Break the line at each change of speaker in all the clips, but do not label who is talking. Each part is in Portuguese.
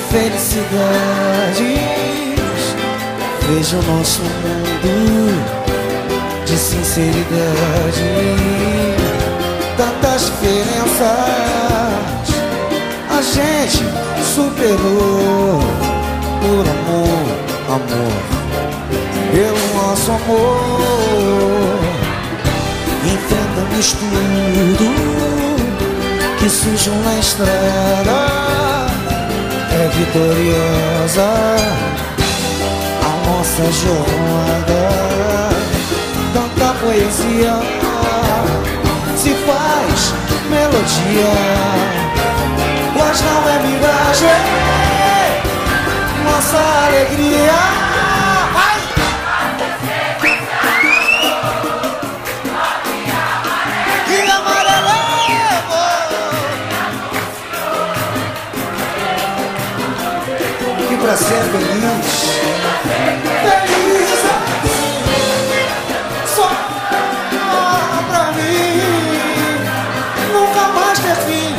felicidades. Veja o nosso mundo de sinceridade. Tantas diferenças a gente superou. Por amor, amor, pelo nosso amor. Enfrentamos tudo que surge na estrada. É vitoriosa a nossa jornada. Tanta poesia se faz melodia, mas não é miragem nossa alegria. Vai! Que amarelo, que pra ser feliz, feliz só pra mim, nunca mais ter fim.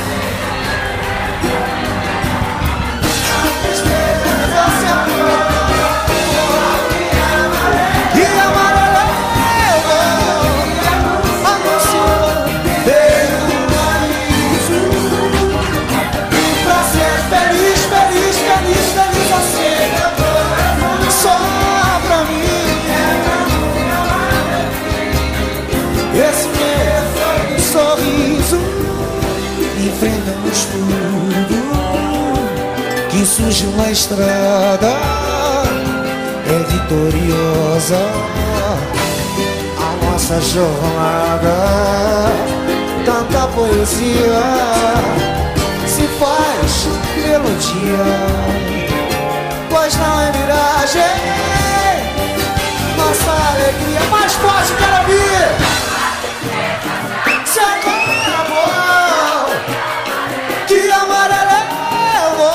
Esse meu sorriso enfrentamos tudo que surge na estrada. É vitoriosa a nossa jornada. Tanta poesia se faz melodia, pois não é miragem nossa alegria. Mais forte, quero ouvir. Se acabou, que amarelo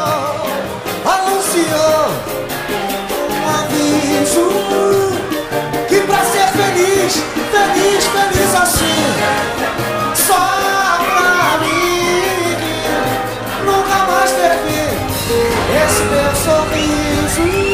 anunciou um aviso que pra ser feliz, feliz, feliz assim, só pra mim, nunca mais ter fim. Esse meu sorriso